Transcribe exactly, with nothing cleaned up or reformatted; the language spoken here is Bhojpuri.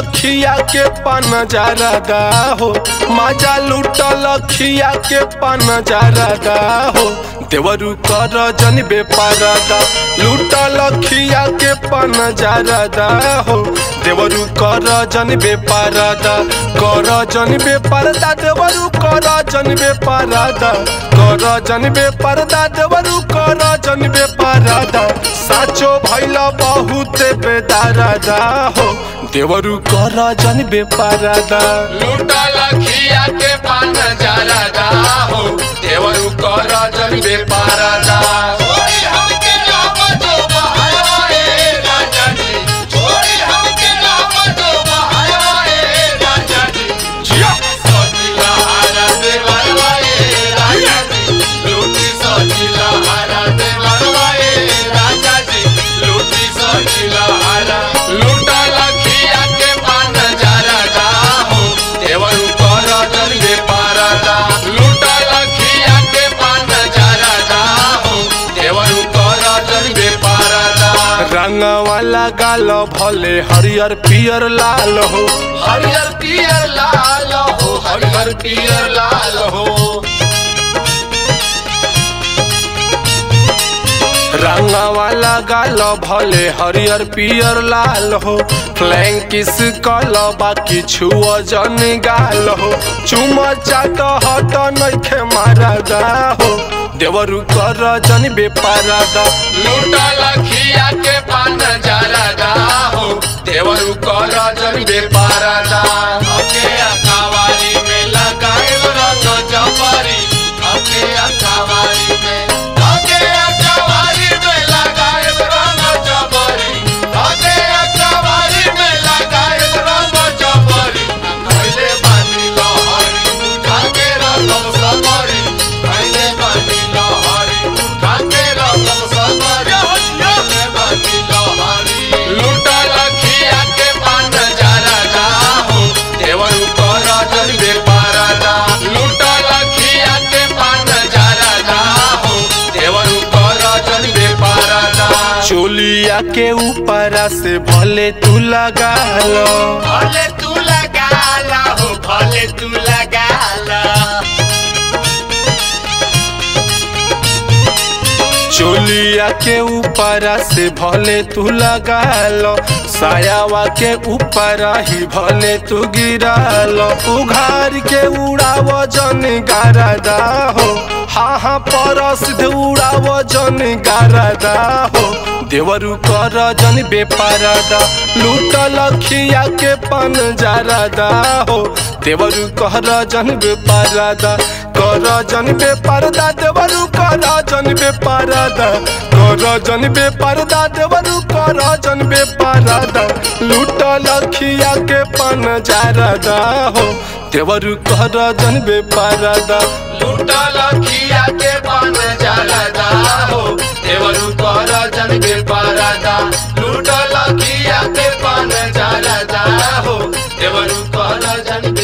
खिया के पान जरादा हो मजा लूटल खिया के पान जरादा हो देवरू कर जन बेपारदा लूटल खिया के पान जरादा हो देवरू कर जन बेपारदा कर जन बेपारदा देवरू कर जन बेपारदा कर जन बेपारदा देवरू कर जन बेपारदा साचो भैला बहुत बेदारदा हो देवरू कर जन बेपारदा लूटल खिया के पान जरादा हो देवरू कर जन बेपारदा रंग वाला गाल भले हरियर पियर लाल हो हरियर पियर लाल हो हरियर पियर लाल हो रंग वाला गाल भले हरियर पियर लाल हो फ्लैंक किस कल बाकी छुआ जन गाल हो चुमा चाट हट नइखे मारदा हो देवरू कर जन बेपारदा लूटल खिया के पान जरादा हो देवरू कर जन बेपारदा ओके अकावारी में लगाए रंग जबरी ओके अकावारी में ओके अकावारी में लगाए रंग जबरी ओके अकावारी में लगाए रंग जबरी खैले बानी लहरी उठा के रंग सबरी खैले बानी लूटल खिया के पान जरादा हो देवरू कर जन बेपारदा लूटल खिया के पान जरादा हो देवरू कर जन बेपारदा चोलिया के ऊपर से भले तू लगा लो भले तू लगा ला हो भले तू लगा ला चोलिया के ऊपर से भले तू लगा लो सायावा के ऊपर ही भले तू गिरा लो उघार के उड़ाव जन गारदा हो हाँ हाँ परसिद उड़ाव जन गारदा हो देवरू कर जन बेपारदा लूटल खिया के पान जरादा हो देवरू कर जन बेपारदा कर जन बेपारदा देवरू कर जन बेपारदा कर जन बेपारदा देवरू कर जन बेपारदा लूटल खिया के पान जरादा हो देवरू कर जन बेपारदा लूटल खिया के पान जरादा हो देवरू कर जन बेपारदा लूटल खिया के पान जरादा हो देवरू कर जन